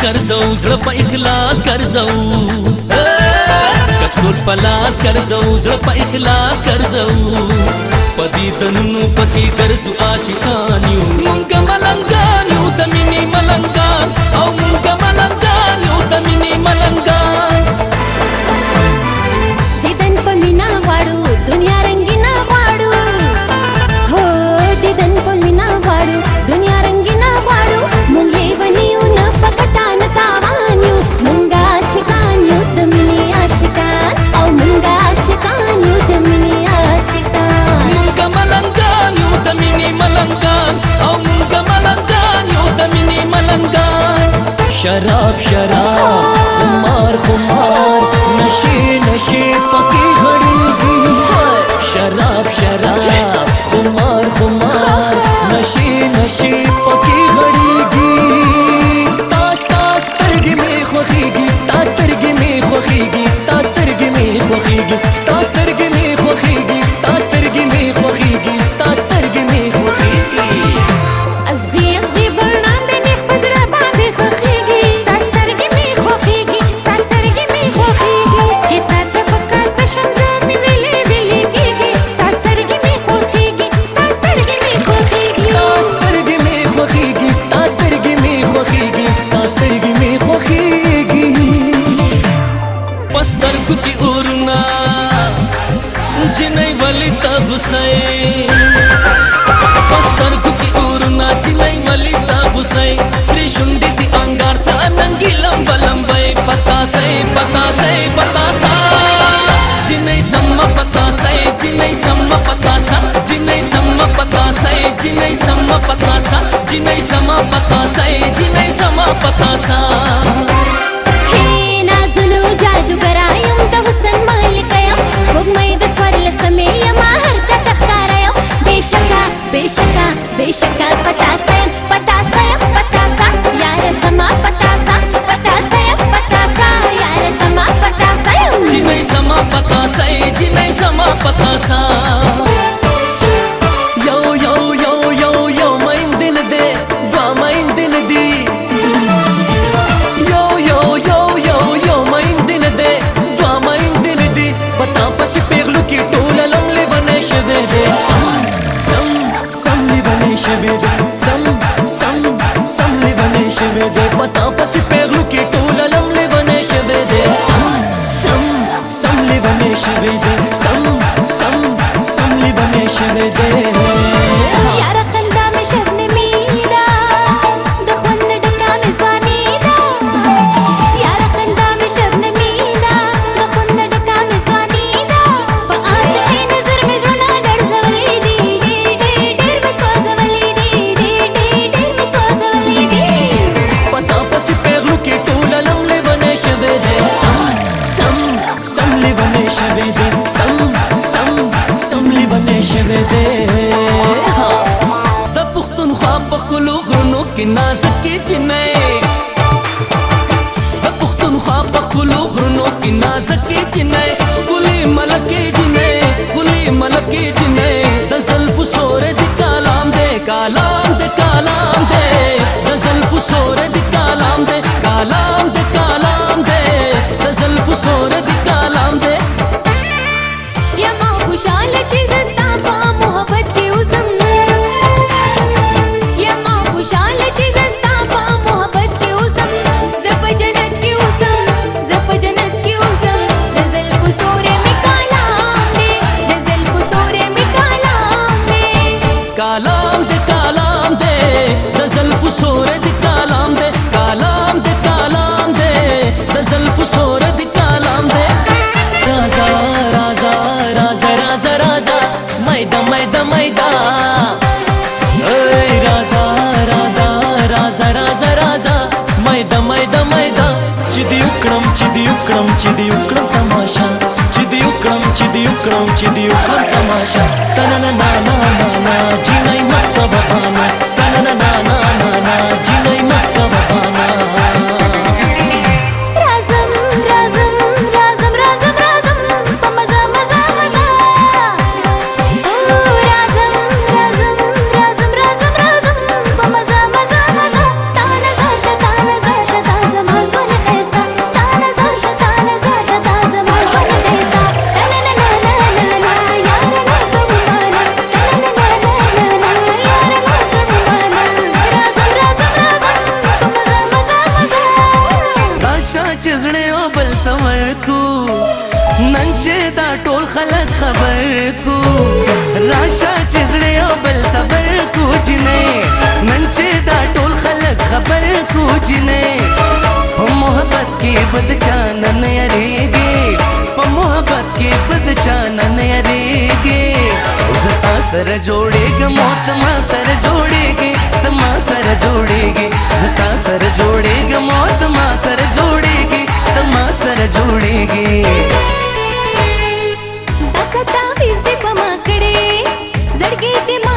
ګرځو زړه په اخلاص ګرځو کچکول په لاس ګرځو زړه په اخلاص ګرځو پدې دنونو پسې ګرځو عاشقان یو مونږ ملنګان یو د مینې ملنګان او مونږ ملنګان یو د مینې ملنګان دیدن په مینا غواړو دنیا رنګینا غواړو هو دیدن په مینا غواړو دنیا رنګینا غواړو مونږ یې ونیو نه پکټان تاوان یو مونږ عاشقان یو د مینې عاشقان او مونږ عاشقان یو د مینې عاشقان مونږ ملنګان یو د مینې ملنګان او مونږ ملنګان یو د مینې ملنګان شراب شراب خمار خمار نشے نشے پکی غړېږي شراب شراب خمار خمار نشے نشے پکی غړېږي ستا ستا سترګې مې خوښېږي ستا سترګې مې خوښېږي ستا سترګې مې خوښېږي ستا سترګې مې خوښېږي ستا سترګې مې خوښېږي ستا سترګې مې خوښېږي ازغي ازغي وړاندې نه پزړه باندې خوښېږي ستا سترګې مې خوښېږي ستا سترګې مې خوښېږي چې تا ته پکار په شمزه مې ویلې ویلې کېږي ستا سترګې مې خوښېږي ستا سترګې مې خوښېږي ستا سترګې مې خوښېږي ستا سترګې مې خوښېږي ستا سترګې مې خوښېږي په سترګو کې اورونه جنۍ ولې ته غوسئ په سترګو کې اورونه جنۍ ولې ته غوسئ سرې شونډې دي انګار سره ننګې لمبه لمبئ پتاسئ پتاسئ پتاسا جنۍ سمه پتاسئ جنۍ سمه پتاسا جنۍ سمه پتاسئ جنۍ سمه پتاسا جنۍ سمه پتاسئ جنۍ سمه پتاسا نازلو جادوګرا یم د حسن مالک یم سپوږمۍ د څوارلسمې یمه هر چا ته ښکاره یم بېشکه بېشکه بېشکه پتاسه یم پتاسه یم پتاسه یاره زما پتاسه پتاسه یم پتاسه یاره زما پتاسه یم جنۍ زما پتاسه جنۍ زما پتاسه یو یو یو یو یو میندې نه دی دوه میندې نه دي یو یو یو یو یو میندې نه دی دوه میندې نه دي په تا پسې پیغلو کې ټوله لم لیونی شوی دی سم لیونی شوی دی سم لیونی شوی دی په تا پسې پیغلو کې ټوله لم لیونی شوی دی سم لیونی شوی دی سم لیونی شوی دی یاره خندا مې شبنمي ده د خوند ډکه مې ځواني ده یاره خندا مې شبنمي ده د خوند ډکه مې ځواني ده په آتشي نظر مې زړونه لړزولي دي ډېر مې سوځولي دي ډېر مې سوځولي دي په تا پسې پیغلو کې ټوله لم لیونی شوی دی سم لیونی شوی دی سم لیونی شوی دی د پښتونخوا په ښکلو غرونو کې نازکې جنۍ د پښتونخوا په ښکلو غرونو کې نازکې جنۍ ښکلې ملکې جنۍ ښکلې ملکې جنۍ د زلفو سورې د کالام دی کالام دی کالام دی د زلفو سورې د کالام دی کالام دی کالام دی د زلفو سورې د کالام دی یما خوشاله چې زه ستا په محبت کې اوسم یما خوشاله چې زه ستا په محبت کې اوسم زه په جنت کې اوسم زه په جنت کې اوسم د زلفو سورې مې کالام دی د زلفو سورې مې کالام دی کالام دی کالام دی د زلفو سورې د کالام دی کالام دی کالام دی د زلفو سورې د کالام دی رازا رازا رازا رازا رازا میدا میدا میدا ای رازا رازا رازا رازا رازا میدا میدا میدا چې دی وکړم چې دی وکړم چې دی وکړم تماشا چې دی وکړم چې دی وکړم چې دی وکړم تماشا تننا نا نا نا نا جینای مکه بابانا تننا نا نا نا نا جینای مکه بابانا رازم رازم رازم رازم رازم په مزه مزه مزه رازم رازم رازم رازم رازم په مزه مزه مزه تا نظر شه تا نظر شه تا زما منشه دا ټول خلک خبر کو راشه چې زړه یو بل خبر کو جنې منشه دا ټول خلک خبر کو جنې په محبت کې بد چان نه یریږي په محبت کې بد چان نه یریږي زتا سره جوړېږي موت ما سره جوړېږي تما سره جوړېږي زتا سره جوړېږي موت ما سره جوړېږي تما سره جوړېږي دا ستا ویز دې په ما کړې زړګي دې